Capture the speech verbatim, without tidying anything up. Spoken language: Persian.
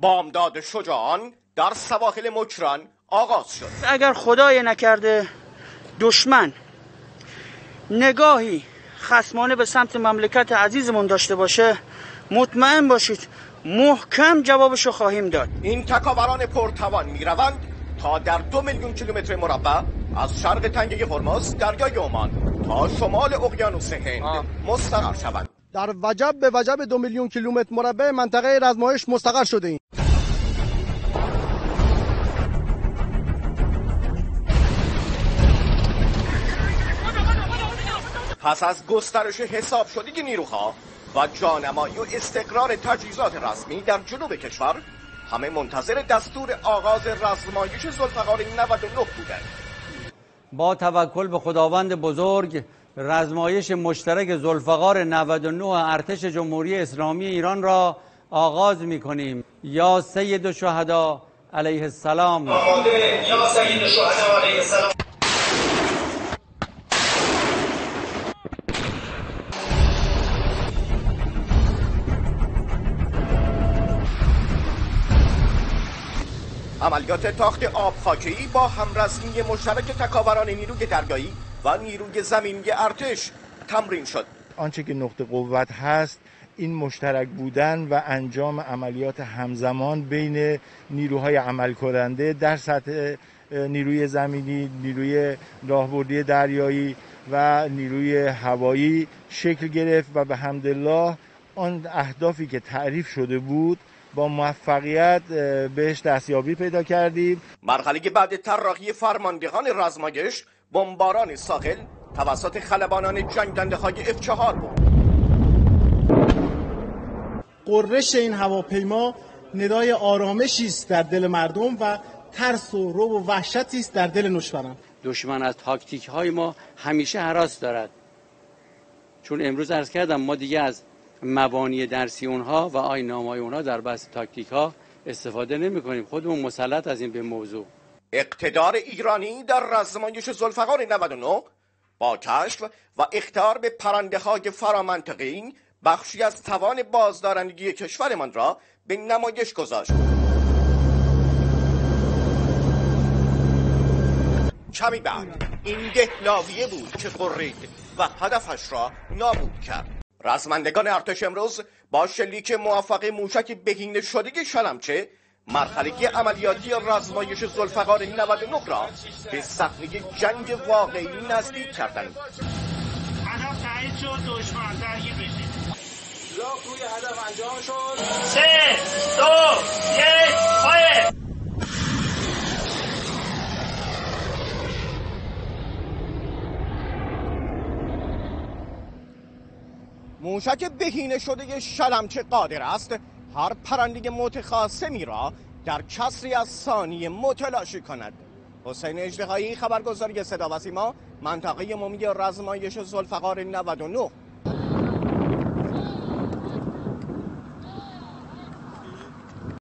بامداد شجاعان در سواحل مکران آغاز شد. اگر خدای نکرده دشمن نگاهی خصمانه به سمت مملکت عزیزمون داشته باشه، مطمئن باشید محکم جوابشو خواهیم داد. این تکاوران پرتوان میروند تا در دو میلیون کیلومتر مربع از شرق تنگه هرمز دریای عمان تا شمال اقیانوس هند مستقر شوند. در وجب به وجب دو میلیون کیلومتر مربع منطقه رزمایش مستقر شده ایم. پس از گسترش حساب شدگی نیروها و جانمایی و استقرار تجهیزات رسمی در جنوب کشور، همه منتظر دستور آغاز رزمایش ذوالفقار نود و نه بودند. با توکل به خداوند بزرگ رزمایش مشترک ذوالفقار نود و نه ارتش جمهوری اسلامی ایران را آغاز می‌کنیم. یا سید الشهدا علیه السلام. یا سید الشهدا علیه السلام. عملیات تاخت آبخاکی با همرزمی مشترک تکاوران نیروی دریایی و نیروی زمینی ارتش تمرین شد. آنچه که نقطه قوت هست این مشترک بودن و انجام عملیات همزمان بین نیروهای عمل کننده در سطح نیروی زمینی، نیروی راهبردی دریایی و نیروی هوایی شکل گرفت و به حمدالله آن اهدافی که تعریف شده بود با موفقیت بهش دستیابی پیدا کردیم. مرحله بعد طراحی فرماندهان رزمایش بمباران ساحل توسط خلبانان جنگدنده‌های اف چهار بود. قررش این هواپیما ندای آرامشی است در دل مردم و ترس و رعب و وحشتی است در دل نوشوران. دشمن از تاکتیک های ما همیشه هراس دارد، چون امروز عرض کردم ما دیگه از مبانی درسی اونها و آیین‌نامه‌های اونها در بحث تاکتیک ها استفاده نمی کنیم. خودمون مسلط از این به موضوع. اقتدار ایرانی در رزمایش ذوالفقار نود و نه با کشف و اخطار به پرنده های فرامنطقه‌ای بخشی از توان بازدارندگی کشورمان را به نمایش گذاشت. کمی بعد این دهلاویه بود که قرید و هدفش را نابود کرد. رزمندگان ارتش امروز با شلیک موفق موشک بهینه شده شلمچه مرحله عملیاتی رزمایش ذوالفقار نود و نه را به صحنه جنگ واقعی نزدیک کردند. هدف تایید شد، دشمن درگیر بشید. لاک روی هدف انجام شد. سه، دو، یک، فایر. موشک بهینه شده شلمچه قادر است هر پرنده متخاصمی را در کسری از ثانیه متلاشی کند. حسین اژدهایی، خبرگزاری صدا و سیما، منطقه عمومی رزمایش ذوالفقار نود و نه.